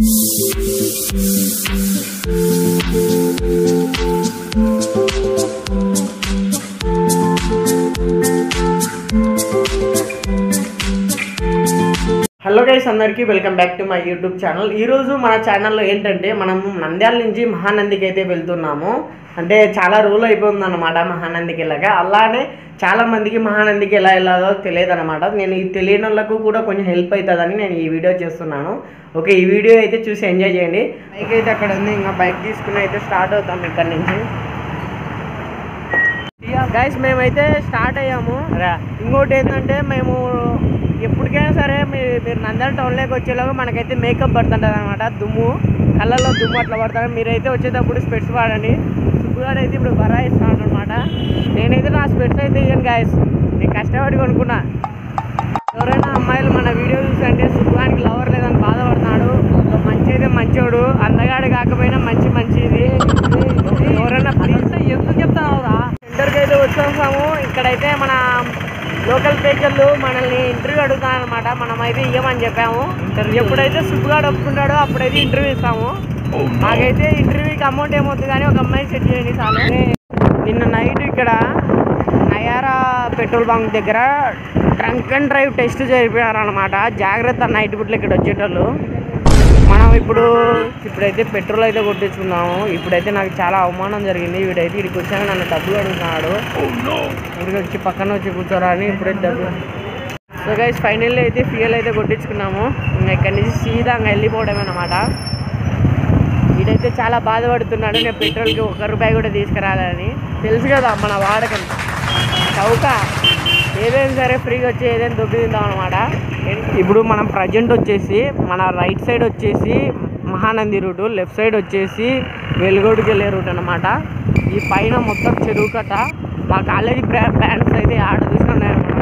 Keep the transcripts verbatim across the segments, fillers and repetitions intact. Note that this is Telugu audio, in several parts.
హలో గైస్, అందరికీ welcome back to my YouTube channel. ఈరోజు మన ఛానల్లో ఏంటంటే మనం నంద్యాల నుంచి మహానందికి అయితే వెళ్తున్నాము. అంటే చాలా రోజులు అయిపోతుంది అనమాట మహానందికి వెళ్ళాక. అలానే చాలామందికి మహానందికి ఎలా వెళ్ళాలో తెలియదు అనమాట. నేను ఈ తెలియని వాళ్ళకు కూడా కొంచెం హెల్ప్ అవుతుందని నేను ఈ వీడియో చేస్తున్నాను. ఓకే, ఈ వీడియో అయితే చూసి ఎంజాయ్ చేయండి. బైక్ అయితే అక్కడ ఉంది, ఇంకా బైక్ తీసుకుని అయితే స్టార్ట్ అవుతాం ఇక్కడ నుంచి. గైస్ మేమైతే స్టార్ట్ అయ్యాము. ఇంకోటి ఏంటంటే మేము ఎప్పటికైనా సరే మీరు మీరు నంద్యాల టౌన్లోకి వచ్చేలాగా మనకైతే మేకప్ పడుతుంటుంది అనమాట. దుమ్ము కళ్ళల్లో దుమ్ము అట్లా పడతాను. మీరైతే వచ్చేటప్పుడు స్పెట్స్ వాడండి. సుబ్బుగాడు అయితే ఇప్పుడు బరాయిస్తాను అనమాట. నేనైతే నా స్పెట్స్ అయితే ఇయ్యాను గాయస్, నేను కష్టపడి కొనుక్కున్నా. ఎవరైనా అమ్మాయిలు మన వీడియో చూసంటే సుబ్బుగానికి లవర్ లేదని బాధపడుతున్నాడు. మంచి అయితే మంచోడు, అందగాడు కాకపోయినా మంచి మంచిది. ఎవరైనా ప్లీజ్ ఎందుకు చెప్తాను సెంటర్కి అయితే వచ్చేస్తాము. ఇక్కడైతే మన లోకల్ పేజర్లు మనల్ని ఇంటర్వ్యూ అడుగుతాను అనమాట. మనం అయితే ఇవ్వమని చెప్పాము. ఎప్పుడైతే సుబ్బుగాడు ఒప్పుకుంటాడో అప్పుడైతే ఇంటర్వ్యూ ఇస్తాము. మాకైతే ఇంటర్వ్యూకి అమౌంట్ ఏమవుతుంది కానీ ఒక అమ్మాయి సెట్ చేయండి చాలు. నిన్న నైట్ ఇక్కడ నయారా పెట్రోల్ బంక్ దగ్గర ట్రంక్ అండ్ డ్రైవ్ టెస్ట్ జరిపారనమాట. జాగ్రత్త నైట్ పుట్లు ఇక్కడ వచ్చేటోళ్ళు. మనం ఇప్పుడు ఇప్పుడైతే పెట్రోల్ అయితే కొట్టించుకున్నాము. ఇప్పుడైతే నాకు చాలా అవమానం జరిగింది. వీడైతే ఇక్కడికి వచ్చాక నన్ను డబ్బులు అడుగుతున్నాడు. ఇక్కడికి వచ్చి పక్కన వచ్చి కూర్చోరా అని ఇప్పుడైతే డబ్బులు. సో గైస్ ఫైనల్లీ అయితే ఫ్యూయల్ అయితే కొట్టించుకున్నాము. ఇంకా ఇక్కడి నుంచి సీదా వెళ్ళిపోవడమే అనమాట. వీడైతే చాలా బాధపడుతున్నాడు, నేను పెట్రోల్కి ఒక్క రూపాయి కూడా తీసుకురాలని. తెలుసు కదా మన వాడకం చౌక, ఏదైనా సరే ఫ్రీగా వచ్చి ఏదైనా దొబ్బి తిందాం అనమాట. ఇప్పుడు మనం ప్రజెంట్ వచ్చేసి మన రైట్ సైడ్ వచ్చేసి మహానంది రూటు, లెఫ్ట్ సైడ్ వచ్చేసి వెలుగోడుకి వెళ్ళే రూట్ అనమాట. ఈ పైన మొత్తం చెరువు కట్ట. మా కాలేజీ బ్యానర్స్ అయితే ఆడ చూసుకున్నాయి అనమాట.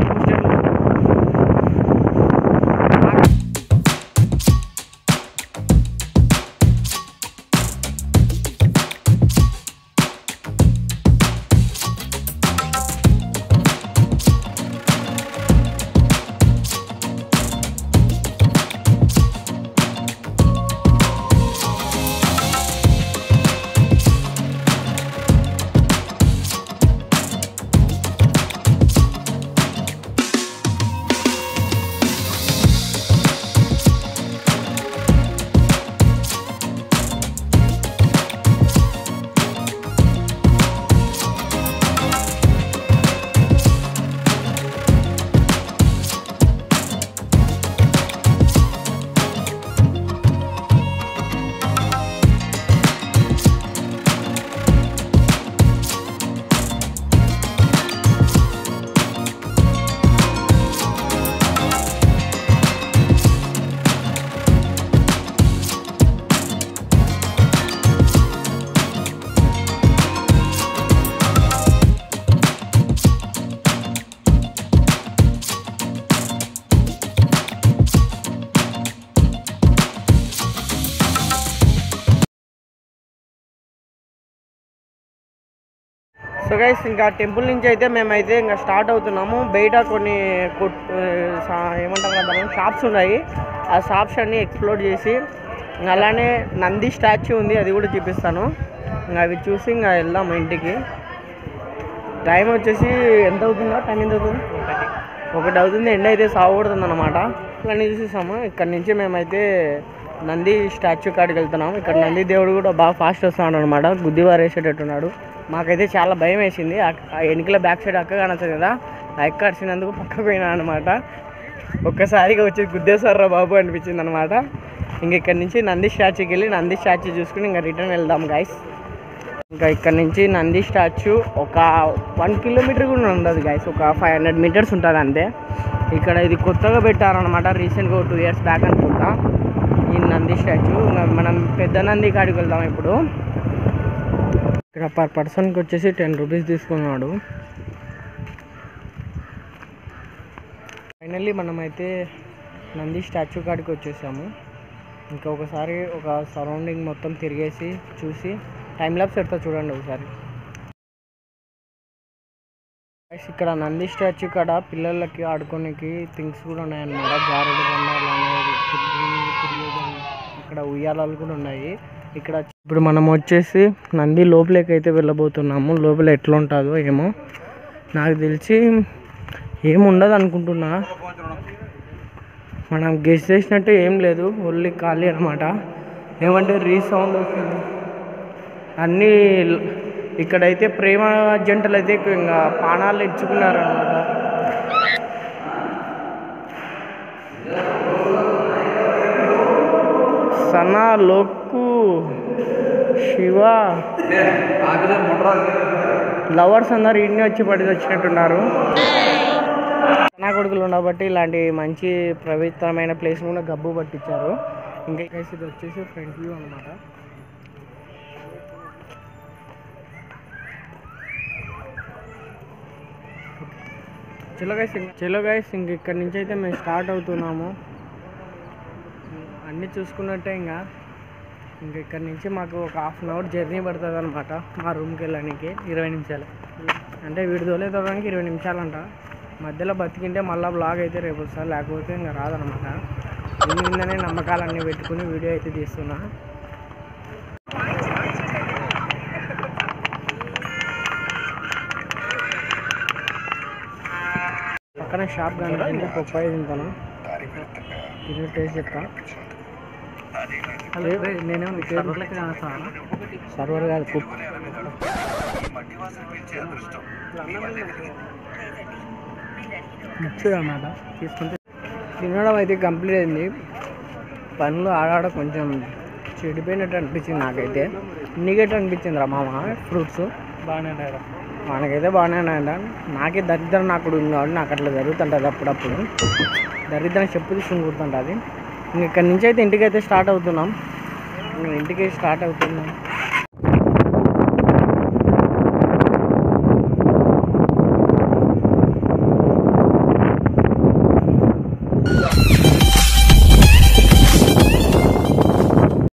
సో గైస్ ఇంకా టెంపుల్ నుంచి అయితే మేమైతే ఇంకా స్టార్ట్ అవుతున్నాము. బయట కొన్ని ఏమంటారు కదా షాప్స్ ఉన్నాయి. ఆ షాప్స్ అన్నీ ఎక్స్ప్లోర్ చేసి ఇంకా అలానే నంది స్టాచ్యూ ఉంది, అది కూడా చూపిస్తాను. ఇంకా అవి చూసి ఇంకా వెళ్దాము ఇంటికి. టైం వచ్చేసి ఎంత అవుతుందో, టైం ఎంత అవుతుంది, ఒకటి అవుతుంది. ఎండ అయితే సాగుతుంది అనమాట. ఇవన్నీ చూసేసాము. ఇక్కడ నుంచి మేమైతే నంది స్టాచ్యూ కాడికి వెళ్తున్నాము. ఇక్కడ నంది దేవుడు కూడా బాగా ఫాస్ట్ వస్తున్నాడు అనమాట. గుద్ది వారేసేటట్టున్నాడు. మాకైతే చాలా భయం వేసింది. ఆ ఎన్నికల బ్యాక్ సైడ్ అక్క కానొస్తుంది కదా, ఆ ఎక్క అడిచినందుకు పక్కకు పోయినా అనమాట. ఒక్కసారిగా వచ్చి గుద్దేశారా బాబు అనిపించింది అనమాట. ఇంక ఇక్కడ నుంచి నంది స్టాచ్యూకి వెళ్ళి నంది స్టాచ్యూ చూసుకుని ఇంకా రిటర్న్ వెళ్దాం గైస్. ఇంకా ఇక్కడ నుంచి నంది స్టాచ్యూ ఒక వన్ కిలోమీటర్ కూడా ఉండదు గైస్, ఒక ఫైవ్ హండ్రెడ్ మీటర్స్ ఉంటుంది అంతే. ఇక్కడ ఇది కొత్తగా పెట్టారనమాట, రీసెంట్గా టూ ఇయర్స్ బ్యాక్ అనుకుంటా ఈ నంది స్టాచ్యూ. ఇంకా మనం పెద్ద నంది కాడికి వెళ్దాం ఇప్పుడు. ఇక్కడ పర్ పర్సన్కి వచ్చేసి టెన్ రూపీస్ తీసుకున్నాడు. ఫైనల్లీ మనమైతే నంది స్టాచ్యూ కాడికి వచ్చేసాము. ఇంకా ఒకసారి ఒక సరౌండింగ్ మొత్తం తిరిగేసి చూసి టైం ల్యాప్స్ పెడతా చూడండి ఒకసారి. ఇక్కడ నంది స్టాచ్యూ కాడ పిల్లలకి ఆడుకోనికి థింగ్స్ కూడా ఉన్నాయన్నమాట. జారుడు బండ, ఇక్కడ ఉయ్యాలాలు కూడా ఉన్నాయి. ఇక్కడ ఇప్పుడు మనం వచ్చేసి నంది లోపలికి అయితే వెళ్ళబోతున్నాము. లోపల ఎట్లా ఉంటుందో ఏమో, నాకు తెలిసి ఏముండదు అనుకుంటున్నా. మనం గెస్ట్ చేసినట్టు ఏం లేదు, ఓన్లీ ఖాళీ అనమాట. ఏమంటే రీసౌండ్ వస్తుంది అన్నీ. ఇక్కడైతే ప్రేమ జంటలు అయితే ఇంకా పానాలు ఇచ్చుకున్నారనమాట. సనా లోకు శివ లవర్స్ అందరు ఇన్ని వచ్చి పడి వచ్చినట్టున్నారు. సనా కొడుకులు ఉండబట్టి ఇలాంటి మంచి పవిత్రమైన ప్లేస్ కూడా గబ్బు పట్టించారు. ఇంకా ఇది వచ్చేసి ఫ్రంట్ వ్యూ అనమాట. చలో గైస్ చలో గైస్ ఇంక ఇక్కడి నుంచి అయితే మేము స్టార్ట్ అవుతున్నాము. అన్నీ చూసుకున్నట్టే ఇంకా ఇంక ఇక్కడి నుంచి మాకు ఒక హాఫ్ అన్ అవర్ జర్నీ పడుతుంది అనమాట మా రూమ్కి వెళ్ళడానికి. ఇరవై నిమిషాలు అంటే వీడి దోలే తోడానికి ఇరవై నిమిషాలంట. మధ్యలో బతికింటే మళ్ళీ బ్లాగ్ అయితే రేపు వస్తా, లేకపోతే ఇంకా రాదనమాట. దీని మీదనే నమ్మకాలన్నీ పెట్టుకుని వీడియో అయితే తీస్తున్నా. పక్కన షాప్ కానీ పప్పాయి తింటాను, తిని టేస్ట్ చెప్తా. నేనే సర్వర్ కాదు కుక్. మిక్స్డ్ అన్నమాట. తీసుకుంటే తినడం అయితే కంప్లీట్ అయింది. పనులు ఆడాడ కొంచెం చెడిపోయినట్టు అనిపించింది నాకైతే. నీకైతే అనిపించింది రా మామ. ఫ్రూట్స్ బాగానే ఉంటాయి, మనకైతే బాగానే ఉన్నాయంట. నాకే దరిద్రం నాకు ఉంది కాబట్టి నాకు అట్లా జరుగుతుంటుంది అప్పుడప్పుడు. దరిద్రం చెప్పు తీసుకుని గుర్తుంటుంది. ఇంక ఇక్కడి నుంచి అయితే ఇంటికి అయితే స్టార్ట్ అవుతున్నాం. ఇంటికి స్టార్ట్ అవుతున్నాం